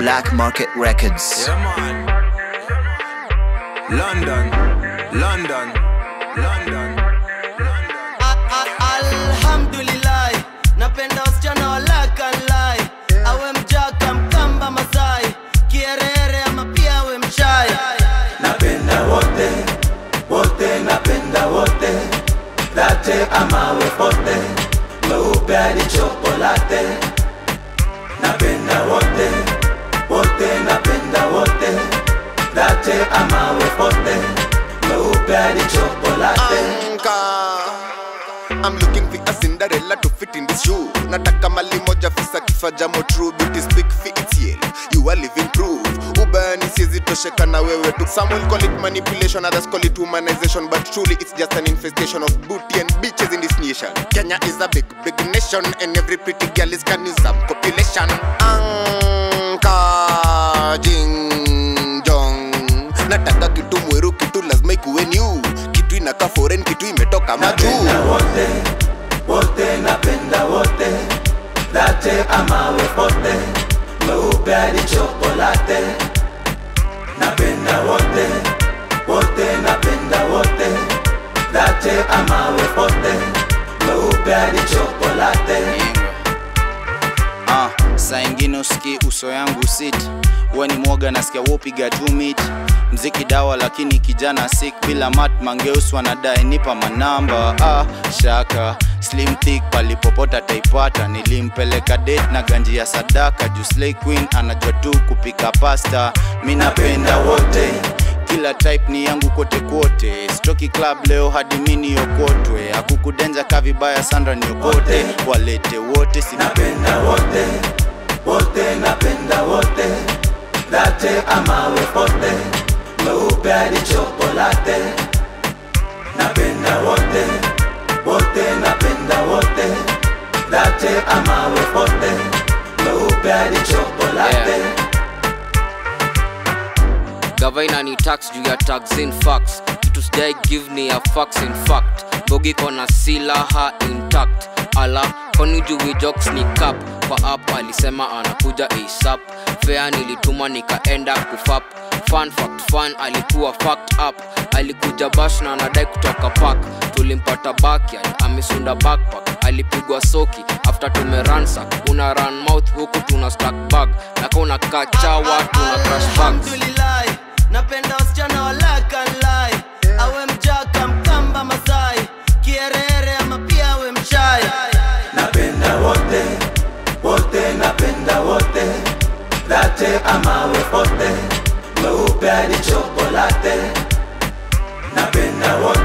Black Market Records. Yeah, man. London, London, London, London. Alhamdulillah, napenda wasichana walakalai. Awe mjaka mkamba Masai, kierere ama pia awe mshai. Napenda wote, wote napenda wote. Latte ama we pote, mweupe hadi chokolate. Napenda wote, wote napenda wote. Latte ama we pote, mweupe hadi chokolate. I'm looking for a Cinderella to fit in this shoe. Nataka mali moja fisa kifaja mo true. Beauty speak for itself, you are living proof. Ubani siezi tosheka na wewe tu. Some will call it manipulation, others call it humanization, but truly it's just an infestation of booty and bitches in this nation. Kenya is a big, big nation, and every pretty girl is Kanizam population. Unco JingJong. Nataka kitu mweru, kitu lazima ikuwe new. Kitu inaka foreign, kitu imetoka majuu. Napenda wote, wote napenda wote. Latte ama we pote, mweupe hadi chokolate. Napenda wote, wote napenda wote. Latte ama we pote, mweupe hadi chokolate. Saa ingine usiki uso yangu sit. Uwe ni mwoga nasikia wopiga 2 meet. Mziki dawa lakini kijana sick. Bila mat mangeus wanadai nipa manamba. Shaka slim thick palipopota taipata. Nilimpeleka date na ganji ya sadaka. Juu slay queen anajua tu kupika pasta. Mi napenda wote, kila type ni yangu kote kote. Stroki club leo hadi mini yokotwe. Hakukudenja kavibaya Sandra ni yokote. Walete wote si napenda wote, wote napenda wote. Latte ama we pote, mweupe hadi chokolate. Napenda wote, wote napenda wote. Latte ama we pote, mweupe hadi chokolate. Gvng ni tax juu ya tax in facts. Kitu sijai give ni ya facts in fact. Bogi kona silaha intact. Ala koni juu jokes ni cap. Kwa up alisema anakuja ASAP. Fair nilituma nikaenda kufap. Fun fact fun alikuwa fucked up. Alikuja bash na anadai kutoka park. Tulimpata backyard amesunda backpack. Alipigwa soki after tumeransack. Una run mouth huku tuna stack bag. Naka unakachawa tuna crash bags. Alhamdulillah, napenda wasichana walakalai. Awe mjaka mkamba Masai, kierere ama pia awe mshai. Napenda wote, wote napenda wote. Latte ama we pote, mweupe hadi chokolate. Napenda wote.